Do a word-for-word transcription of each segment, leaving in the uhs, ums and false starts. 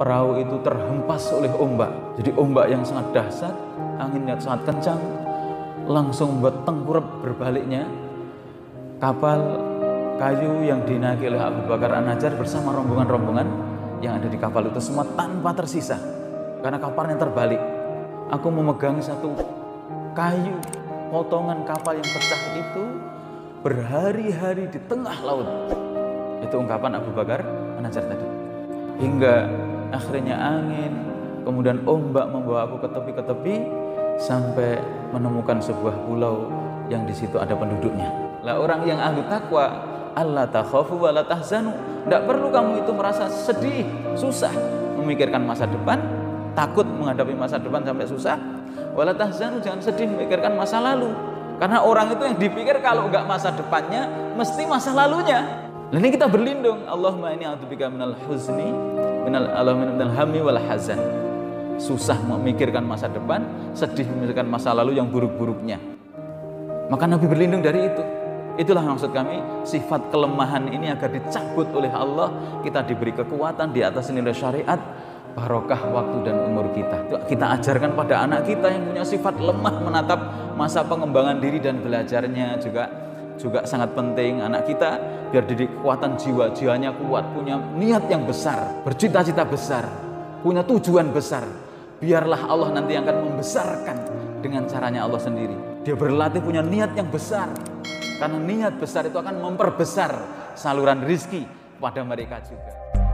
perahu itu terhempas oleh ombak. Jadi ombak yang sangat dahsyat, anginnya sangat kencang, langsung membuat tengkurap berbaliknya kapal kayu yang dinaiki oleh Abu Bakar An-Najjar bersama rombongan-rombongan yang ada di kapal itu semua tanpa tersisa karena kapalnya terbalik. Aku memegang satu kayu potongan kapal yang pecah itu berhari-hari di tengah laut. Itu ungkapan Abu Bakar An-Najjar tadi. Hingga akhirnya angin, kemudian ombak membawa aku ke tepi ke tepi sampai menemukan sebuah pulau yang di situ ada penduduknya. Lah orang yang ahli takwa, alla takhafu wa la tahzanu. Tidak perlu kamu itu merasa sedih, susah memikirkan masa depan, takut menghadapi masa depan sampai susah. Wa la tahzanu, jangan sedih memikirkan masa lalu. Karena orang itu yang dipikir kalau enggak masa depannya, mesti masa lalunya. Nah, ini kita berlindung. Allahumma inni a'udzubika minal huzni, minal alamin minal hammi wal hazan. Susah memikirkan masa depan, sedih memikirkan masa lalu yang buruk-buruknya. Maka Nabi berlindung dari itu. Itulah maksud kami, sifat kelemahan ini agar dicabut oleh Allah, kita diberi kekuatan di atas nilai syariat, barokah waktu dan umur kita. Kita ajarkan pada anak kita yang punya sifat lemah menatap masa pengembangan diri dan belajarnya juga juga sangat penting. Anak kita biar didik kekuatan jiwa, jiwanya kuat, punya niat yang besar, bercita-cita besar, punya tujuan besar. Biarlah Allah nanti akan membesarkan dengan caranya Allah sendiri. Dia berlatih punya niat yang besar. Karena niat besar itu akan memperbesar saluran rizki pada mereka juga.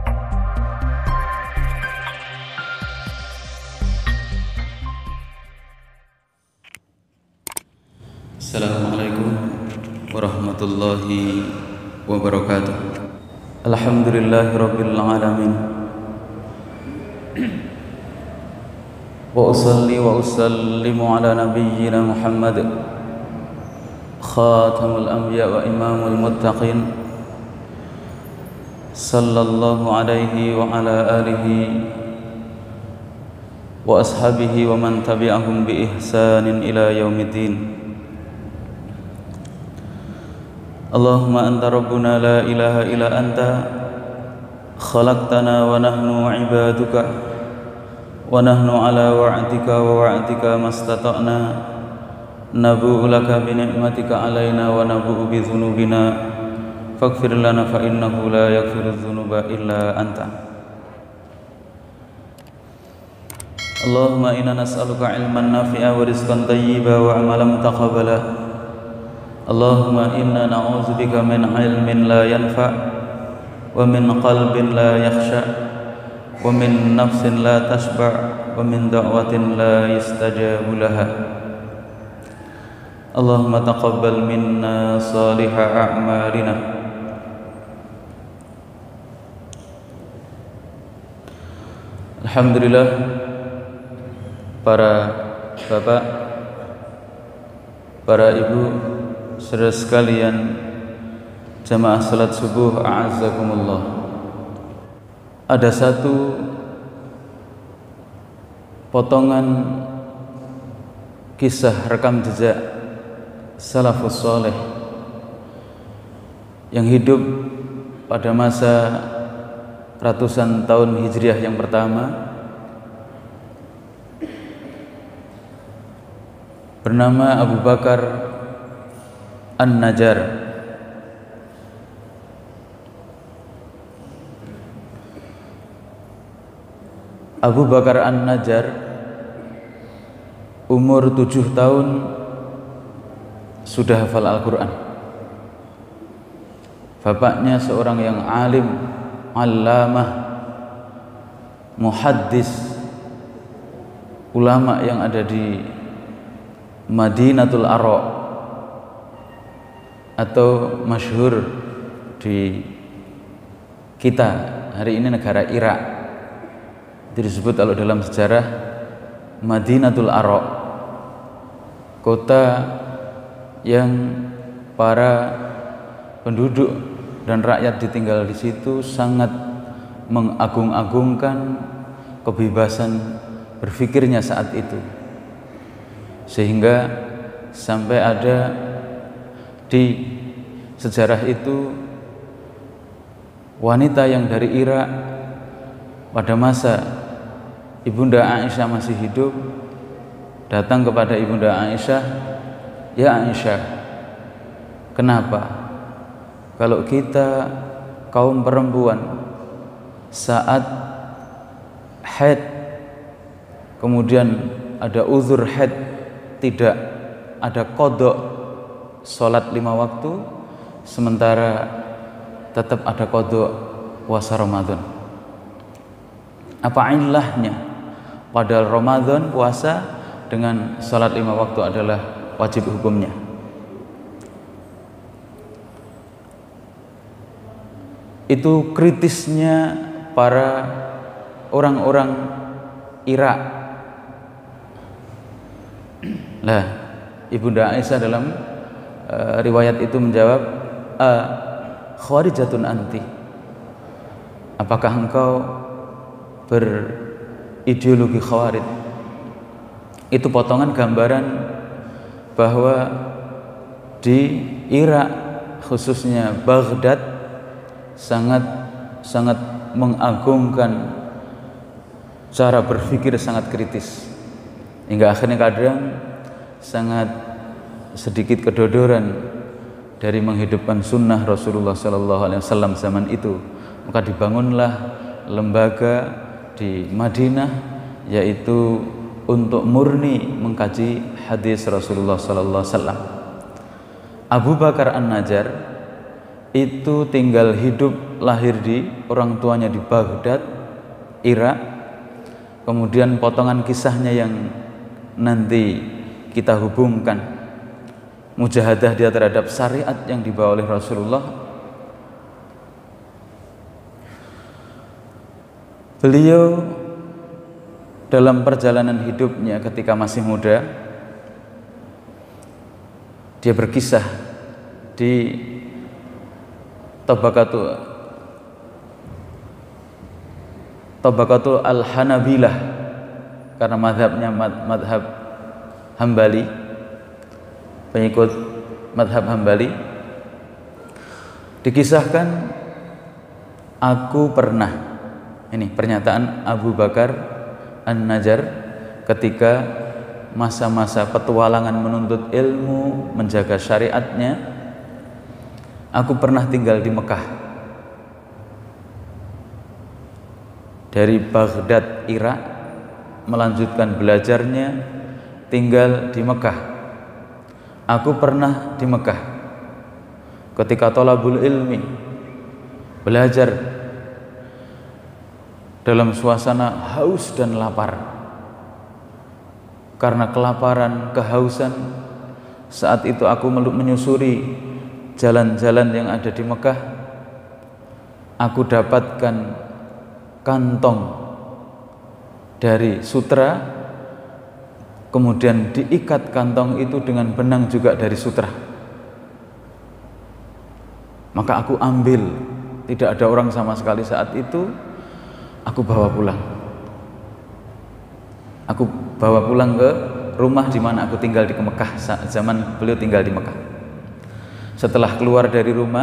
Assalamualaikum warahmatullahi wabarakatuh. Alhamdulillahirabbil alamin. Wa usalli wa usallimu ala nabiyyina Muhammad khatamul anbiya wa imamul muttaqin sallallahu alaihi wa ala alihi wa ashabihi wa man tabi'ahum bi ihsanin ila yaumiddin. Allahumma anta rabbuna la ilaha illa anta khalaqtana wa nahnu ibaduka wa nahnu ala wa'dika wa wa'dika mastata'na nabu'u laka bi ni'matika alaina wa nabu'u bi dhunubina faghfir lana fa innahu la yaghfiru dhunuba illa anta. Allahumma inna nas'aluka ilman nafi'a wa rizqan thayyiba wa amalan mutaqabbala. Allahumma inna na'udzubika min ilmin la yanfa' wa min qalbin la yakhsha wa min nafsin la tashba' wa min da'watin la yustajabu laha. Allahumma taqabbal minna saliha a'malina. Alhamdulillah, para bapak, para ibu, saudara sekalian, jamaah salat subuh a'azzakumullah. Ada satu potongan kisah rekam jejak salafus saleh yang hidup pada masa ratusan tahun Hijriah yang pertama, bernama Abu Bakar An-Najjar. Abu Bakar An-Najjar umur tujuh tahun sudah hafal Al-Quran. Bapaknya seorang yang alim, allamah, muhaddis, ulama yang ada di Madinatul Ara atau masyhur di kita hari ini negara Irak. Itu disebut kalau dalam sejarah Madinatul Ara, kota yang para penduduk dan rakyat ditinggal di situ sangat mengagung-agungkan kebebasan berfikirnya saat itu, sehingga sampai ada di sejarah itu wanita yang dari Irak pada masa Ibunda Aisyah masih hidup, datang kepada Ibunda Aisyah, "Ya Aisyah, kenapa kalau kita kaum perempuan saat haid, kemudian ada uzur haid, tidak ada qadha sholat lima waktu, sementara tetap ada qadha puasa Ramadan? Apa ilahnya? Padahal Ramadan puasa dengan sholat lima waktu adalah wajib hukumnya." Itu kritisnya para orang-orang Irak. Lah, Ibunda Aisyah dalam uh, riwayat itu menjawab, uh, "Khawarijatun anti." Apakah engkau berideologi khawarij? Itu potongan gambaran bahwa di Irak, khususnya Baghdad, sangat sangat mengagungkan cara berpikir sangat kritis, hingga akhirnya kadang sangat sedikit kedodoran dari menghidupkan sunnah Rasulullah Sallallahu Alaihi Wasallam zaman itu. Maka dibangunlah lembaga di Madinah, yaitu untuk murni mengkaji hadis Rasulullah Sallallahu Alaihi Wasallam. Abu Bakar An-Najjar itu tinggal hidup, lahir di orang tuanya di Baghdad, Irak. Kemudian potongan kisahnya yang nanti kita hubungkan, mujahadah dia terhadap syariat yang dibawa oleh Rasulullah. Beliau dalam perjalanan hidupnya ketika masih muda, dia berkisah di Tabaqatul Tabaqatul Al-Hanabilah, karena madhabnya madhab Hambali, pengikut madhab Hambali. Dikisahkan, aku pernah, ini pernyataan Abu Bakar An-Najjar ketika masa-masa petualangan menuntut ilmu, menjaga syariatnya, aku pernah tinggal di Mekah. Dari Baghdad, Irak, melanjutkan belajarnya, tinggal di Mekah. Aku pernah di Mekah ketika thalabul ilmi, belajar dalam suasana haus dan lapar. Karena kelaparan, kehausan, saat itu aku menyusuri jalan-jalan yang ada di Mekah. Aku dapatkan kantong dari sutra, kemudian diikat kantong itu dengan benang juga dari sutra. Maka aku ambil, tidak ada orang sama sekali saat itu. Aku bawa pulang. Aku bawa pulang ke rumah di mana aku tinggal di Mekah, zaman beliau tinggal di Mekah. Setelah keluar dari rumah,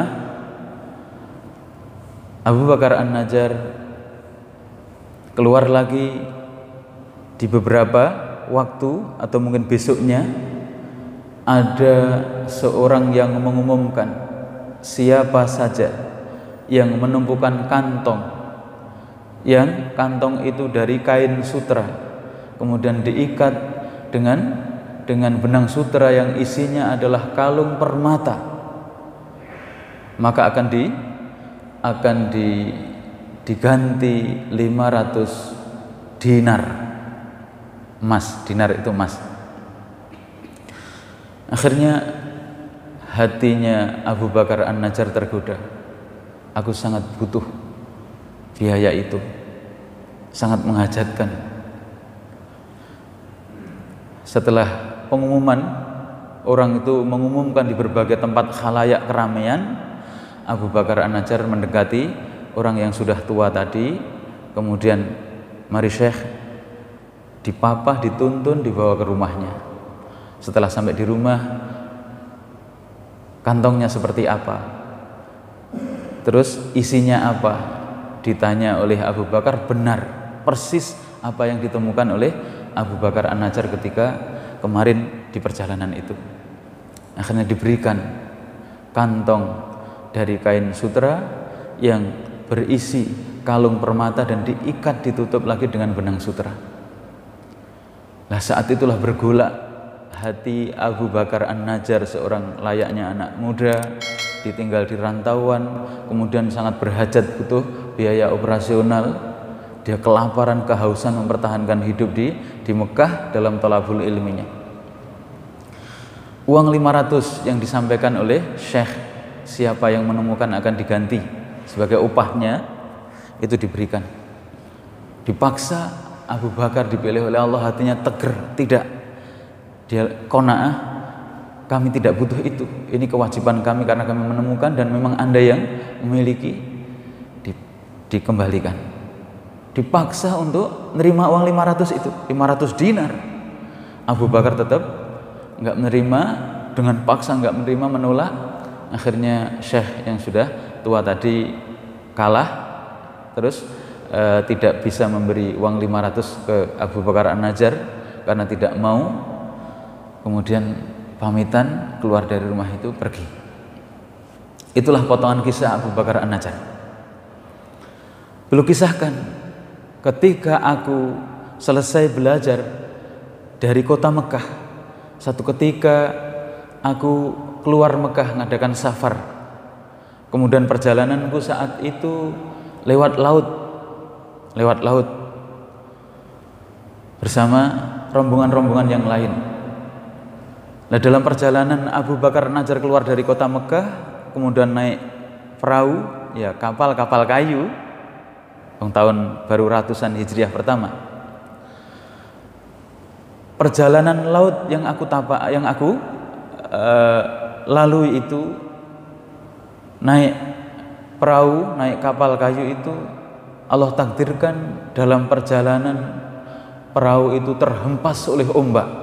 Abu Bakar An-Najjar keluar lagi di beberapa waktu, atau mungkin besoknya, ada seorang yang mengumumkan siapa saja yang menumpukan kantong, yang kantong itu dari kain sutra, kemudian diikat dengan dengan benang sutra yang isinya adalah kalung permata, maka akan di akan di diganti lima ratus dinar emas. Dinar itu emas. Akhirnya hatinya Abu Bakar An-Najjar tergoda. Aku sangat butuh biaya itu, sangat menghajatkan. Setelah pengumuman, orang itu mengumumkan di berbagai tempat khalayak keramaian, Abu Bakar An-Najjar mendekati orang yang sudah tua tadi, kemudian, "Mari Syekh," dipapah, dituntun, dibawa ke rumahnya. Setelah sampai di rumah, kantongnya seperti apa, terus isinya apa, ditanya oleh Abu Bakar, benar persis apa yang ditemukan oleh Abu Bakar An-Najjar ketika kemarin di perjalanan itu. Akhirnya diberikan kantong dari kain sutra yang berisi kalung permata dan diikat ditutup lagi dengan benang sutra. Nah, saat itulah bergolak hati Abu Bakar An-Najjar, seorang layaknya anak muda, ditinggal di rantauan, kemudian sangat berhajat, butuh biaya operasional. Dia kelaparan, kehausan mempertahankan hidup di di Mekah dalam thalabul ilminya. Uang lima ratus yang disampaikan oleh Syekh, siapa yang menemukan akan diganti sebagai upahnya, itu diberikan. Dipaksa Abu Bakar dipilih oleh Allah, hatinya tegar, tidak. Dia qanaah, kami tidak butuh itu, ini kewajiban kami karena kami menemukan dan memang Anda yang memiliki, di, dikembalikan. Dipaksa untuk menerima uang lima ratus itu, lima ratus dinar. Abu Bakar tetap nggak menerima, dengan paksa nggak menerima, menolak. Akhirnya Syekh yang sudah tua tadi kalah, terus e, tidak bisa memberi uang lima ratus ke Abu Bakar An-Najjar karena tidak mau. Kemudian pamitan keluar dari rumah itu, pergi. Itulah potongan kisah Abu Bakar An-Najjar. Beliau kisahkan, ketika aku selesai belajar dari kota Mekah, satu ketika aku keluar Mekah mengadakan safar. Kemudian perjalananku saat itu lewat laut, lewat laut bersama rombongan-rombongan yang lain. Nah, dalam perjalanan Abu Bakar An-Najjar keluar dari kota Mekah, kemudian naik perahu, ya kapal-kapal kayu, tahun baru ratusan Hijriah pertama. Perjalanan laut yang aku tapak, yang aku uh, lalui itu, naik perahu, naik kapal kayu itu, Allah takdirkan dalam perjalanan perahu itu terhempas oleh ombak.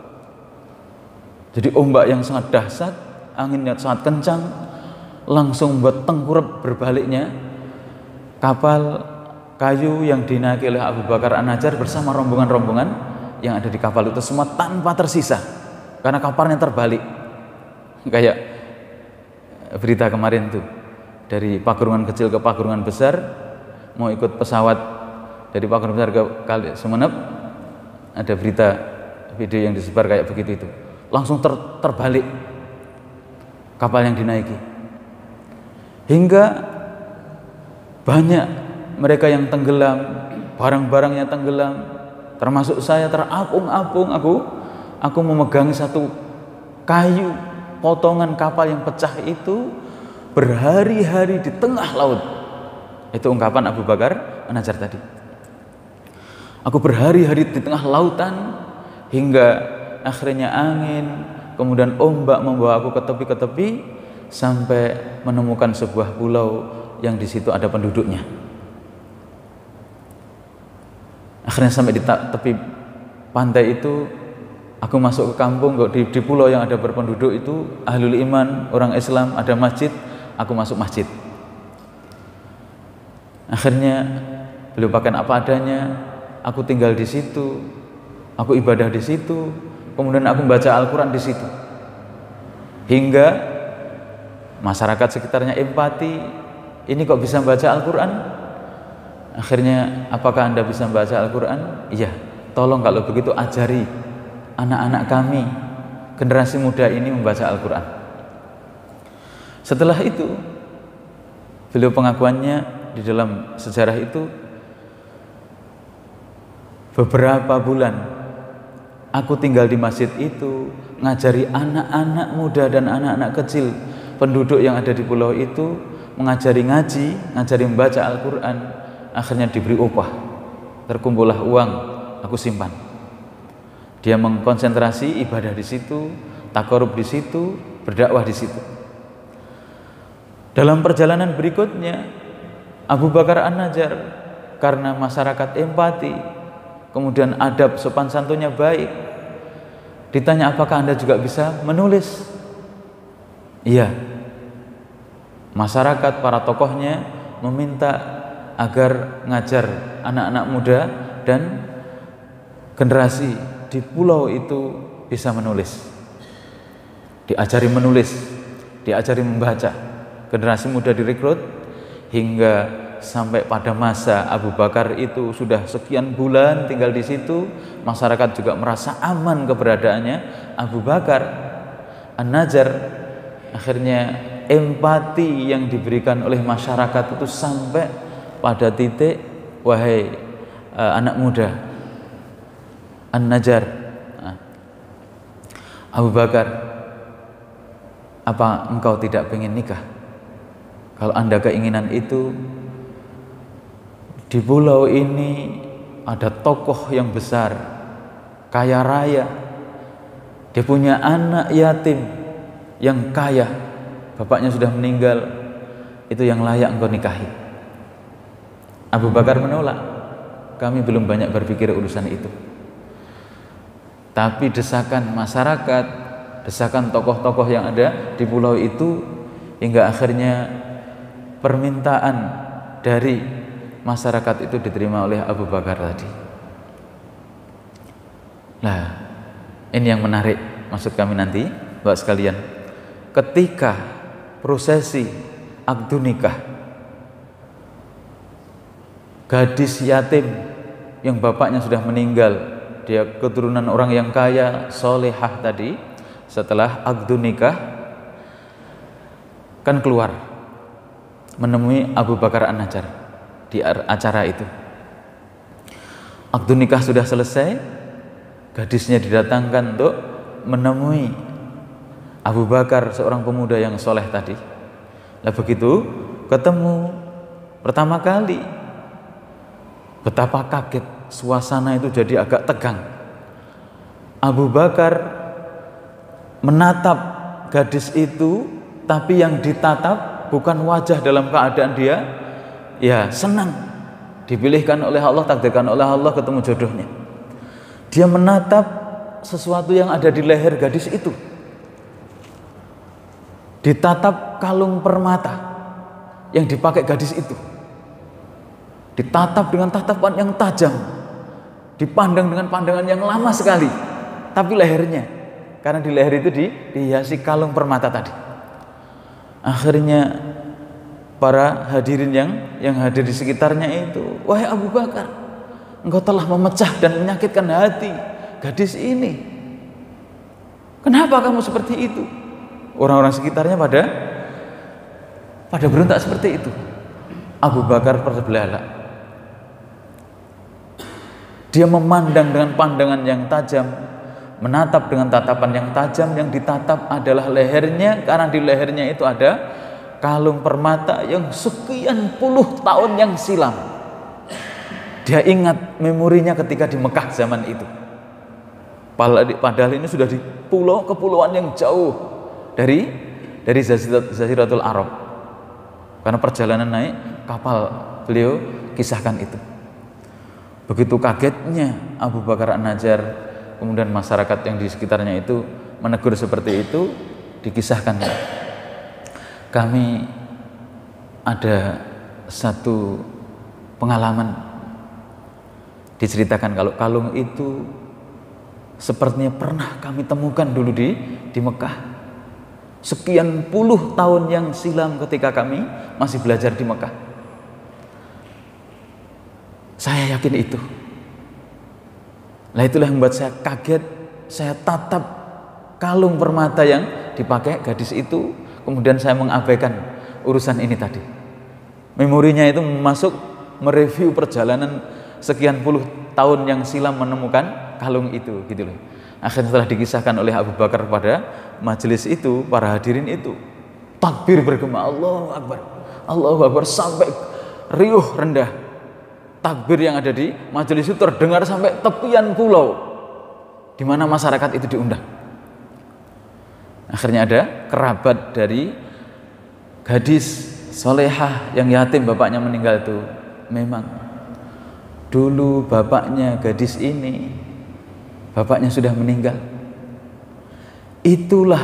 Jadi ombak yang sangat dahsyat, angin yang sangat kencang, langsung buat tengkurap berbaliknya kapal kayu yang dinaiki oleh Abu Bakar An-Najjar bersama rombongan-rombongan yang ada di kapal itu, semua tanpa tersisa karena kapalnya terbalik. Kayak berita kemarin tuh, dari Pagerungan kecil ke Pagerungan besar, mau ikut pesawat dari Pagerungan besar ke Kali Sumeneb, ada berita video yang disebar kayak begitu itu, langsung ter, terbalik kapal yang dinaiki, hingga banyak mereka yang tenggelam, barang-barangnya tenggelam, termasuk saya terapung-apung. Aku aku memegangi satu kayu potongan kapal yang pecah itu berhari-hari di tengah laut. Itu ungkapan Abu Bakar An-Najjar tadi. Aku berhari-hari di tengah lautan hingga akhirnya angin, kemudian ombak membawa aku ke tepi-ke tepi sampai menemukan sebuah pulau yang di situ ada penduduknya. Akhirnya sampai di tepi pantai itu, aku masuk ke kampung, di, di pulau yang ada berpenduduk itu ahlul iman, orang Islam, ada masjid, aku masuk masjid. Akhirnya beliau pakaian apa adanya, aku tinggal di situ, aku ibadah di situ, kemudian aku membaca Al-Quran di situ, hingga masyarakat sekitarnya empati, ini kok bisa baca Al-Quran? Akhirnya, apakah Anda bisa membaca Al-Quran? Iya, tolong kalau begitu ajari anak-anak kami, generasi muda ini membaca Al-Quran. Setelah itu, beliau pengakuannya di dalam sejarah itu, beberapa bulan aku tinggal di masjid itu, ngajari anak-anak muda dan anak-anak kecil penduduk yang ada di pulau itu, mengajari ngaji, ngajari membaca Al-Quran. Akhirnya diberi upah, terkumpullah uang, aku simpan. Dia mengkonsentrasi ibadah di situ, takarub di situ, berdakwah di situ. Dalam perjalanan berikutnya, Abu Bakar An-Najjar karena masyarakat empati, kemudian adab sopan santunnya baik, ditanya apakah Anda juga bisa menulis? Iya. Masyarakat, para tokohnya meminta agar ngajar anak-anak muda dan generasi di pulau itu bisa menulis. Diajari menulis, diajari membaca. Generasi muda direkrut hingga sampai pada masa Abu Bakar itu sudah sekian bulan tinggal di situ, masyarakat juga merasa aman keberadaannya Abu Bakar An-Najjar. Akhirnya empati yang diberikan oleh masyarakat itu sampai pada titik, wahai uh, anak muda An-Najjar, nah, Abu Bakar, apa engkau tidak ingin nikah? Kalau anda keinginan itu, di pulau ini ada tokoh yang besar, kaya raya, dia punya anak yatim yang kaya, bapaknya sudah meninggal, itu yang layak engkau nikahi. Abu Bakar menolak, kami belum banyak berpikir urusan itu. Tapi desakan masyarakat, desakan tokoh-tokoh yang ada di pulau itu, hingga akhirnya permintaan dari masyarakat itu diterima oleh Abu Bakar tadi. Nah, ini yang menarik maksud kami nanti, Bapak sekalian. Ketika prosesi akdu nikah, gadis yatim yang bapaknya sudah meninggal, dia keturunan orang yang kaya, solehah tadi, setelah akdu nikah kan keluar menemui Abu Bakar An-Najjar di acara itu. Akdu nikah sudah selesai, gadisnya didatangkan untuk menemui Abu Bakar, seorang pemuda yang soleh tadi. Lah begitu ketemu pertama kali, betapa kaget, suasana itu jadi agak tegang. Abu Bakar menatap gadis itu, tapi yang ditatap bukan wajah dalam keadaan dia ya senang, dipilihkan oleh Allah, takdirkan oleh Allah ketemu jodohnya. Dia menatap sesuatu yang ada di leher gadis itu. Ditatap kalung permata yang dipakai gadis itu. Ditatap dengan tatapan yang tajam, dipandang dengan pandangan yang lama sekali. Tapi lehernya, karena di leher itu di, dihiasi kalung permata tadi. Akhirnya para hadirin yang yang hadir di sekitarnya itu, wahai Abu Bakar, engkau telah memecah dan menyakitkan hati gadis ini. Kenapa kamu seperti itu? Orang-orang sekitarnya pada pada berontak seperti itu. Abu Bakar terbelalak. Dia memandang dengan pandangan yang tajam, menatap dengan tatapan yang tajam. Yang ditatap adalah lehernya, karena di lehernya itu ada kalung permata yang sekian puluh tahun yang silam. Dia ingat memorinya ketika di Mekah zaman itu. Padahal ini sudah di pulau kepulauan yang jauh dari dari Jaziratul Arab. Karena perjalanan naik kapal, beliau kisahkan itu. Begitu kagetnya Abu Bakar An-Najjar, kemudian masyarakat yang di sekitarnya itu menegur seperti itu, dikisahkan. Kami ada satu pengalaman diceritakan kalau kalung itu sepertinya pernah kami temukan dulu di di Mekah sekian puluh tahun yang silam ketika kami masih belajar di Mekah. Saya yakin itu. Nah, itulah yang membuat saya kaget. Saya tatap kalung permata yang dipakai gadis itu. Kemudian saya mengabaikan urusan ini tadi. Memorinya itu masuk mereview perjalanan sekian puluh tahun yang silam menemukan kalung itu, gitu loh. Akhirnya setelah dikisahkan oleh Abu Bakar pada majelis itu, para hadirin itu takbir bergema, Allahu Akbar, Allahu Akbar, sampai riuh rendah. Takbir yang ada di majelis itu terdengar sampai tepian pulau di mana masyarakat itu diundang. Akhirnya ada kerabat dari gadis solehah yang yatim bapaknya meninggal itu. Memang dulu bapaknya gadis ini, bapaknya sudah meninggal. Itulah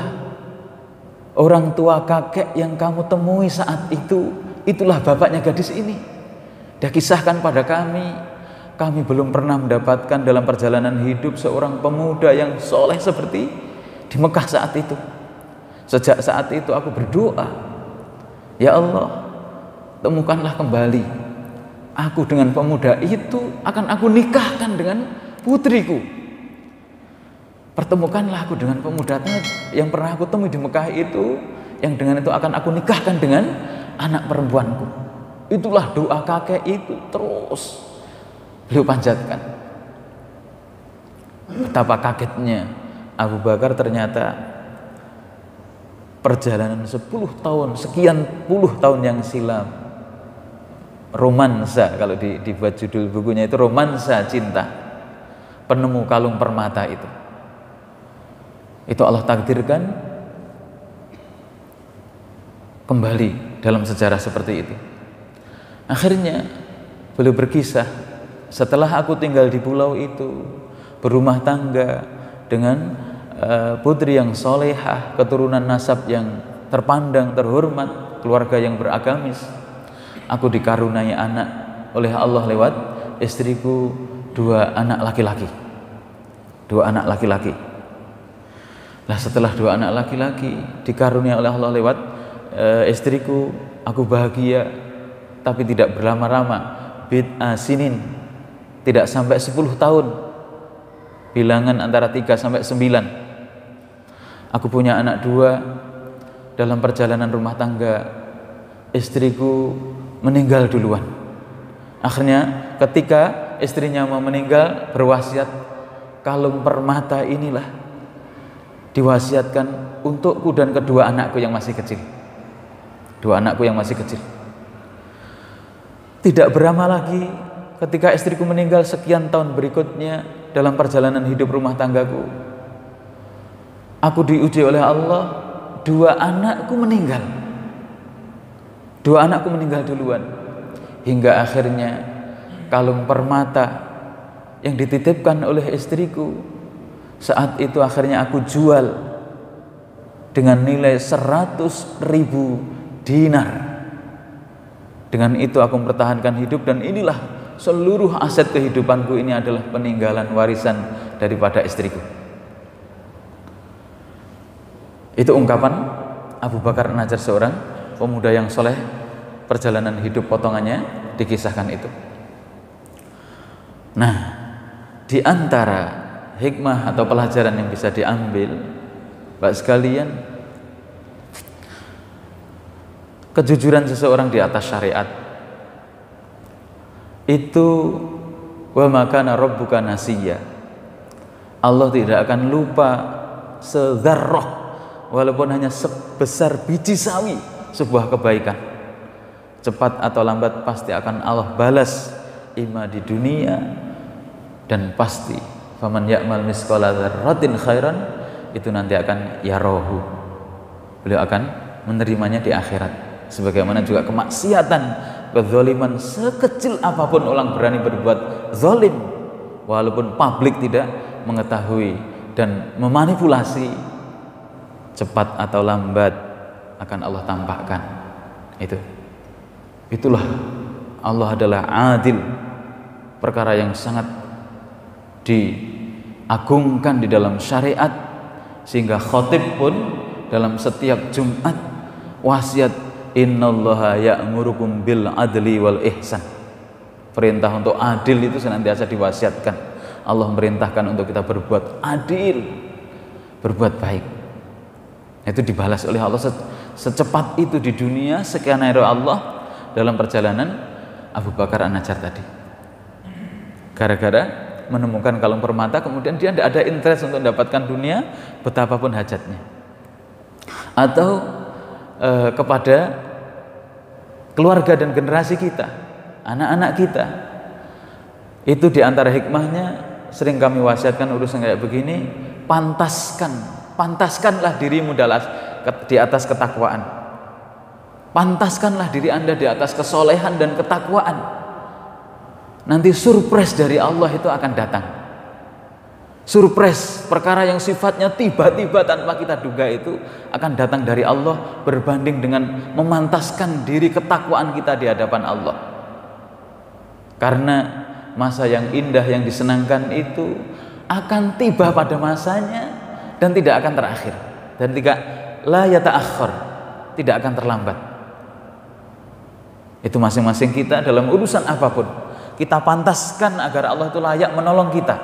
orang tua kakek yang kamu temui saat itu. Itulah bapaknya gadis ini. Dia kisahkan pada kami, kami belum pernah mendapatkan dalam perjalanan hidup seorang pemuda yang soleh seperti di Mekah saat itu. Sejak saat itu aku berdoa, ya Allah, temukanlah kembali aku dengan pemuda itu, akan aku nikahkan dengan putriku. Pertemukanlah aku dengan pemuda yang pernah aku temui di Mekah itu, yang dengan itu akan aku nikahkan dengan anak perempuanku. Itulah doa kakek itu terus beliau panjatkan. Betapa kagetnya Abu Bakar, ternyata perjalanan sepuluh tahun, sekian puluh tahun yang silam, romansa, kalau di, dibuat judul bukunya itu romansa cinta, penemu kalung permata itu. Itu Allah takdirkan kembali dalam sejarah seperti itu. Akhirnya beliau berkisah, setelah aku tinggal di pulau itu, berumah tangga dengan uh, putri yang solehah, keturunan nasab yang terpandang, terhormat, keluarga yang beragamis, aku dikaruniai anak oleh Allah lewat istriku, dua anak laki-laki. Dua anak laki-laki. Nah, setelah dua anak laki-laki dikaruniai oleh Allah lewat uh, istriku, aku bahagia, tapi tidak berlama-lama, bid'a sinin, tidak sampai sepuluh tahun, bilangan antara tiga sampai sembilan. Aku punya anak dua, dalam perjalanan rumah tangga istriku meninggal duluan. Akhirnya ketika istrinya mau meninggal, berwasiat, kalung permata inilah diwasiatkan untukku dan kedua anakku yang masih kecil. Dua anakku yang masih kecil. Tidak berlama lagi ketika istriku meninggal, sekian tahun berikutnya dalam perjalanan hidup rumah tanggaku, aku diuji oleh Allah, dua anakku meninggal. Dua anakku meninggal duluan. Hingga akhirnya kalung permata yang dititipkan oleh istriku, saat itu akhirnya aku jual dengan nilai seratus ribu dinar. Dengan itu aku mempertahankan hidup, dan inilah seluruh aset kehidupanku ini adalah peninggalan warisan daripada istriku. Itu ungkapan Abu Bakar An-Najjar, seorang pemuda yang soleh, perjalanan hidup potongannya dikisahkan itu. Nah, di antara hikmah atau pelajaran yang bisa diambil, Bapak sekalian, kejujuran seseorang di atas syariat itu, wa makana rabbuka nasiya, Allah tidak akan lupa sedzarrah, walaupun hanya sebesar biji sawi sebuah kebaikan. Cepat atau lambat pasti akan Allah balas, ima di dunia, dan pasti faman ya'mal misqala dzarratin khairan, itu nanti akan yarahu, beliau akan menerimanya di akhirat. Sebagaimana juga kemaksiatan, kezaliman, sekecil apapun orang berani berbuat zalim, walaupun publik tidak mengetahui dan memanipulasi, cepat atau lambat akan Allah tampakkan. Itu itulah Allah adalah adil, perkara yang sangat diagungkan di dalam syariat, sehingga khatib pun dalam setiap Jumat wasiat, innallaha ya'murukum bil adli wal ihsan. Perintah untuk adil itu senantiasa diwasiatkan. Allah memerintahkan untuk kita berbuat adil, berbuat baik. Itu dibalas oleh Allah secepat itu di dunia, sekian hari Allah dalam perjalanan Abu Bakar An-Najjar tadi. Gara-gara menemukan kalung permata, kemudian dia tidak ada interest untuk mendapatkan dunia betapapun hajatnya. Atau eh, kepada keluarga dan generasi kita, anak-anak kita, itu diantara hikmahnya sering kami wasiatkan urusan kayak begini, pantaskan, pantaskanlah dirimu di atas ketakwaan, pantaskanlah diri Anda di atas kesolehan dan ketakwaan. Nanti surprise dari Allah itu akan datang. Surprise, perkara yang sifatnya tiba-tiba tanpa kita duga itu akan datang dari Allah, berbanding dengan memantaskan diri ketakwaan kita di hadapan Allah. Karena masa yang indah yang disenangkan itu akan tiba pada masanya dan tidak akan terakhir, dan tidak la yata'akhkhar, tidak akan terlambat. Itu masing-masing kita dalam urusan apapun kita pantaskan agar Allah itu layak menolong kita.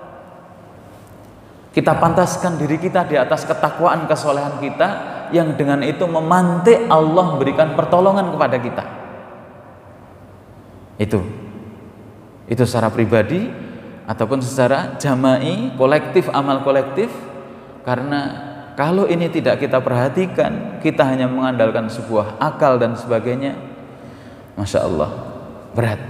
Kita pantaskan diri kita di atas ketakwaan, kesolehan kita, yang dengan itu memantik Allah memberikan pertolongan kepada kita. Itu itu secara pribadi ataupun secara jama'i, kolektif, amal kolektif. Karena kalau ini tidak kita perhatikan, kita hanya mengandalkan sebuah akal dan sebagainya, Masya Allah, berat.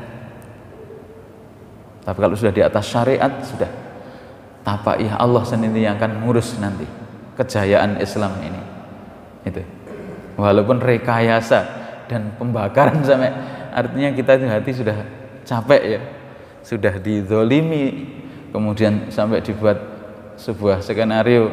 Tapi kalau sudah di atas syariat, sudah tapaiyah Allah sendiri yang akan ngurus nanti kejayaan Islam ini. Itu walaupun rekayasa dan pembakaran sampai, artinya kita itu hati sudah capek ya, sudah dizolimi, kemudian sampai dibuat sebuah skenario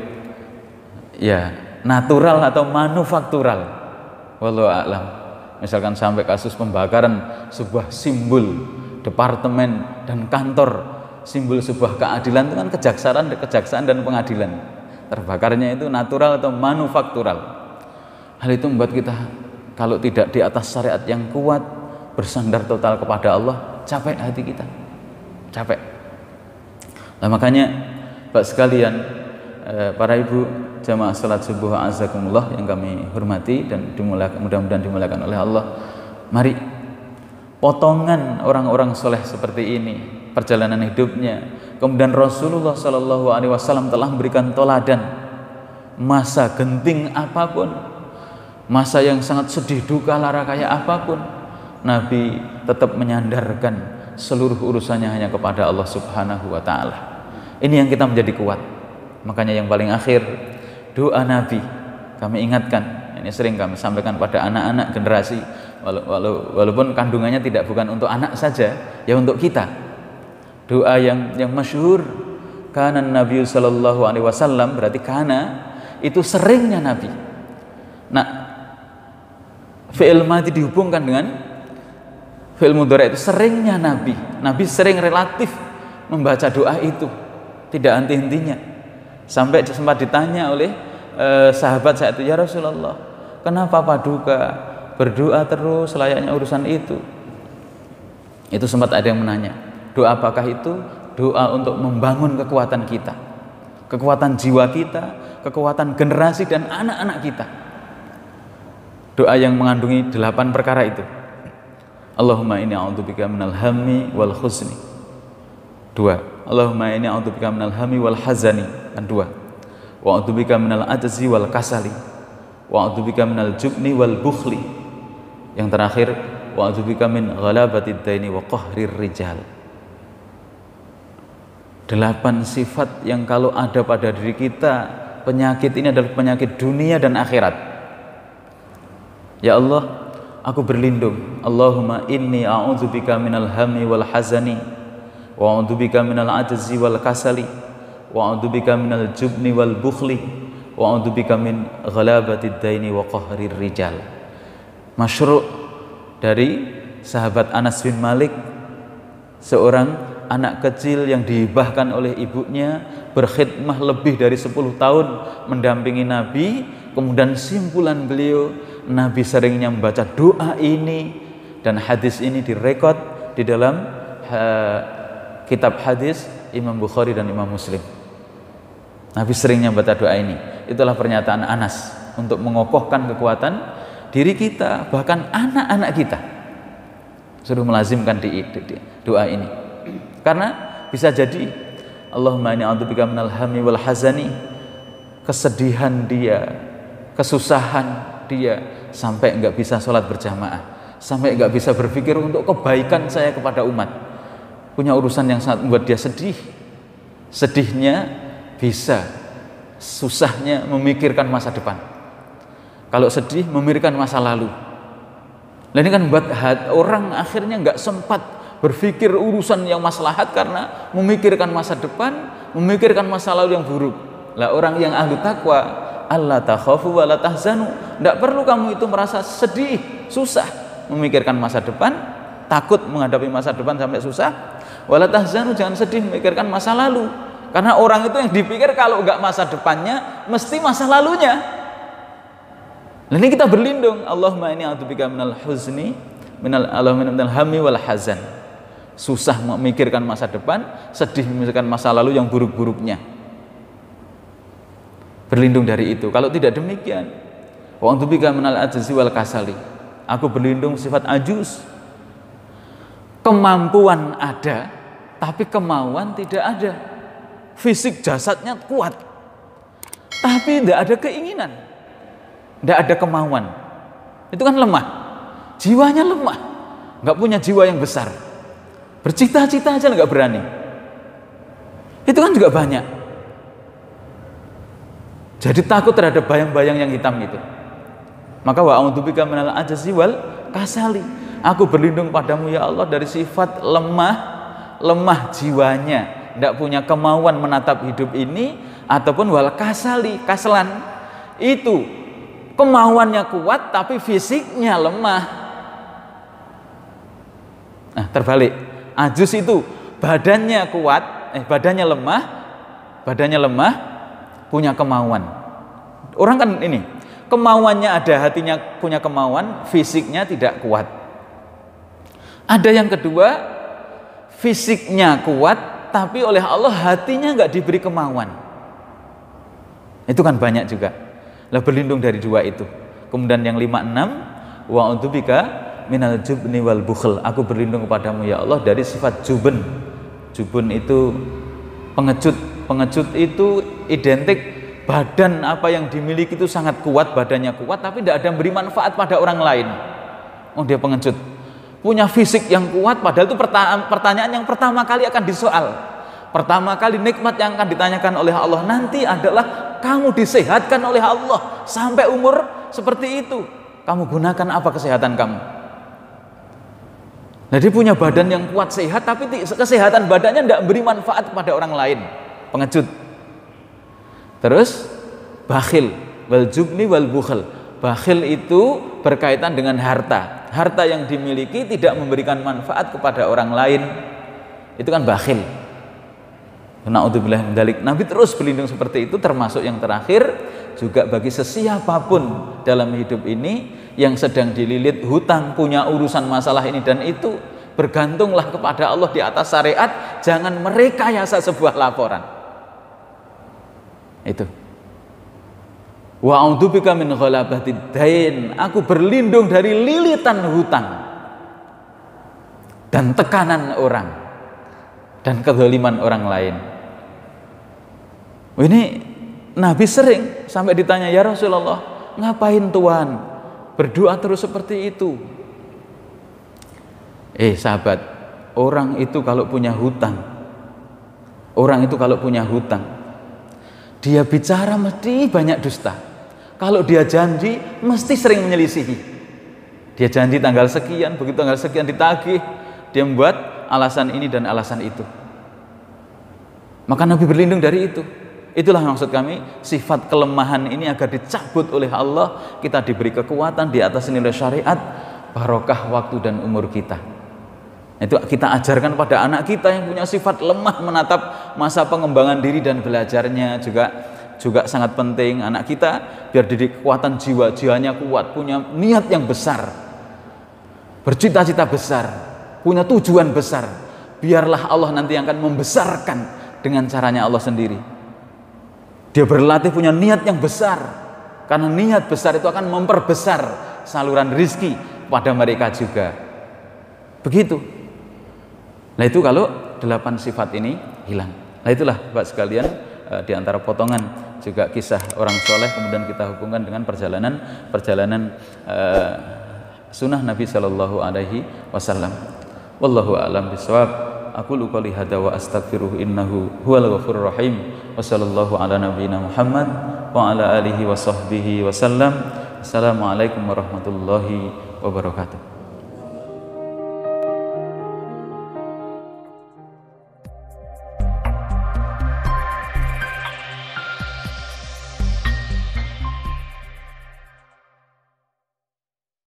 ya natural atau manufaktural, wallahu a'lam. Misalkan sampai kasus pembakaran sebuah simbol departemen dan kantor, simbol sebuah keadilan, itu kan kejaksaan, kejaksaan dan pengadilan. Terbakarnya itu natural atau manufaktural. Hal itu membuat kita kalau tidak di atas syariat yang kuat, bersandar total kepada Allah, capek hati kita, capek. Nah makanya Bapak sekalian, para ibu jamaah salat subuh azakumullah yang kami hormati dan dimuliakan, mudah-mudahan dimuliakan oleh Allah, mari potongan orang-orang soleh seperti ini perjalanan hidupnya, kemudian Rasulullah Shallallahu Alaihi Wasallam telah memberikan toladan. Masa genting apapun, masa yang sangat sedih duka lara kayak apapun, Nabi tetap menyandarkan seluruh urusannya hanya kepada Allah Subhanahu Wa Taala. Ini yang kita menjadi kuat. Makanya yang paling akhir, doa Nabi kami ingatkan, ini sering kami sampaikan pada anak-anak generasi, walaupun kandungannya tidak bukan untuk anak saja, ya untuk kita. Doa yang yang masyhur, kana Nabi sallallahu alaihi wasallam, berarti kana itu seringnya Nabi. Nah, fi'il madhi dihubungkan dengan fi'il mudhari, itu seringnya Nabi. Nabi sering relatif membaca doa itu, tidak henti-hentinya. Sampai sempat ditanya oleh eh, sahabat saat itu, ya Rasulullah, kenapa paduka berdoa terus layaknya urusan itu? Itu sempat ada yang menanya, doa apakah itu? Doa untuk membangun kekuatan kita, kekuatan jiwa kita, kekuatan generasi dan anak-anak kita. Doa yang mengandungi delapan perkara itu. Allahumma inni a'udzubika minal hammi wal khuzni. Dua. Allahumma inni a'udzubika minal hammi wal hazani. Dan dua. Wa a'udzubika minal ajzi wal kasali. Wa a'udzubika minal jubni wal bukhli. Yang terakhir, wa a'udzubika min ghalabatid daini wa qahrir rijal. Delapan sifat yang kalau ada pada diri kita, penyakit ini adalah penyakit dunia dan akhirat. Ya Allah, aku berlindung. Allahumma inni a'udzubika minal hammi wal hazani, wa a'udzubika minal ajzi wal kasali, wa a'udzubika minal jubni wal bukhli, wa a'udzubika min ghalabatid daini wa qahrir rijal. Masyru' dari sahabat Anas bin Malik, seorang anak kecil yang dihibahkan oleh ibunya, berkhidmah lebih dari sepuluh tahun mendampingi Nabi. Kemudian simpulan beliau, Nabi seringnya membaca doa ini, dan hadis ini direkod di dalam uh, kitab hadis Imam Bukhari dan Imam Muslim. Nabi seringnya membaca doa ini. Itulah pernyataan Anas untuk mengokohkan kekuatan diri kita, bahkan anak-anak kita suruh melazimkan di, di, di doa ini. Karena bisa jadi Allahumma inni a'udzubika minal hammi wal hazani, kesedihan dia, kesusahan dia, sampai enggak bisa sholat berjamaah, sampai enggak bisa berpikir untuk kebaikan saya kepada umat, punya urusan yang sangat membuat dia sedih. Sedihnya bisa, susahnya memikirkan masa depan. Kalau sedih memikirkan masa lalu. Nah ini kan membuat orang akhirnya enggak sempat berpikir urusan yang maslahat karena memikirkan masa depan, memikirkan masa lalu yang buruk. Lah orang yang ahli takwa, alla takhafu wa la tahzanu, tidak perlu kamu itu merasa sedih, susah memikirkan masa depan, takut menghadapi masa depan sampai susah. Wala tahzanu, jangan sedih memikirkan masa lalu. Karena orang itu yang dipikir kalau enggak masa depannya, mesti masa lalunya. Nah, ini kita berlindung. Allahumma inni a'udzubika minal huzni, minal Allahumma minal hammi wal hazan. Susah memikirkan masa depan, sedih memikirkan masa lalu yang buruk-buruknya. Berlindung dari itu. Kalau tidak demikian, wa a'udzubika minal ajzi wal kasali. Aku berlindung sifat ajuz. Kemampuan ada, tapi kemauan tidak ada. Fisik jasadnya kuat, tapi tidak ada keinginan, tidak ada kemauan. Itu kan lemah. Jiwanya lemah, nggak punya jiwa yang besar. Bercita-cita aja nggak berani. Itu kan juga banyak. Jadi takut terhadap bayang-bayang yang hitam itu. Maka wa a'udzubika minal ajzi wal kasali. Aku berlindung padamu ya Allah dari sifat lemah, lemah jiwanya, tidak punya kemauan menatap hidup ini, ataupun wal kasali, kaselan. Itu kemauannya kuat tapi fisiknya lemah. Nah, terbalik. Ajuz itu badannya kuat, eh badannya lemah, badannya lemah, punya kemauan. Orang kan ini, kemauannya ada, hatinya punya kemauan, fisiknya tidak kuat. Ada yang kedua, fisiknya kuat, tapi oleh Allah hatinya nggak diberi kemauan. Itu kan banyak juga. Lah berlindung dari dua itu. Kemudian yang lima enam, wa a'udzubika minal jubni wal bukhl. Aku berlindung kepadamu ya Allah dari sifat jubun. Jubun itu pengecut. Pengecut itu identik badan apa yang dimiliki itu sangat kuat, badannya kuat, tapi tidak ada yang beri manfaat pada orang lain. Oh, dia pengecut. Punya fisik yang kuat, padahal itu pertanyaan yang pertama kali akan disoal. Pertama kali nikmat yang akan ditanyakan oleh Allah nanti adalah kamu disehatkan oleh Allah sampai umur seperti itu. Kamu gunakan apa kesehatan kamu? Nah, dia punya badan yang kuat sehat, tapi kesehatan badannya tidak beri manfaat kepada orang lain. Pengecut. Terus bakhil, wal jubni wal bukhl. Bakhil itu berkaitan dengan harta. Harta yang dimiliki tidak memberikan manfaat kepada orang lain. Itu kan bakhil. Na'udzubillah min dzalik. Nabi terus berlindung seperti itu, termasuk yang terakhir juga bagi sesiapapun dalam hidup ini yang sedang dililit hutang, punya urusan masalah ini dan itu, bergantunglah kepada Allah di atas syariat, jangan merekayasa sebuah laporan. Itu. Wa a'udzubika min ghalabatid dain. Aku berlindung dari lilitan hutang dan tekanan orang dan kezaliman orang lain. Ini Nabi sering sampai ditanya, ya Rasulullah, ngapain Tuhan berdoa terus seperti itu? Eh sahabat, orang itu kalau punya hutang, orang itu kalau punya hutang, dia bicara mesti banyak dusta. Kalau dia janji mesti sering menyelisihi. Dia janji tanggal sekian, begitu tanggal sekian ditagih, dia membuat alasan ini dan alasan itu. Maka Nabi berlindung dari itu. Itulah maksud kami, sifat kelemahan ini agar dicabut oleh Allah, kita diberi kekuatan di atas nilai syariat, barokah waktu dan umur kita. Itu kita ajarkan pada anak kita yang punya sifat lemah menatap masa pengembangan diri dan belajarnya juga juga sangat penting. Anak kita biar didik kekuatan jiwa, jiwanya kuat, punya niat yang besar, bercita-cita besar, punya tujuan besar. Biarlah Allah nanti yang akan membesarkan dengan caranya Allah sendiri. Dia berlatih punya niat yang besar, karena niat besar itu akan memperbesar saluran rizki pada mereka juga. Begitu. Nah itu kalau delapan sifat ini hilang. Nah itulah Bapak sekalian, di antara potongan juga kisah orang soleh, kemudian kita hubungkan dengan perjalanan perjalanan uh, sunnah Nabi Shallallahu Alaihi Wasallam. Wallahu a'lam bishawab. Aku qouli hadza wa astaghfiruhu innahu huwal ghafurur rahim. Wa sallallahu ala nabiyyina Muhammad wa ala alihi wa sahbihi wasallam. Assalamualaikum warahmatullahi wabarakatuh.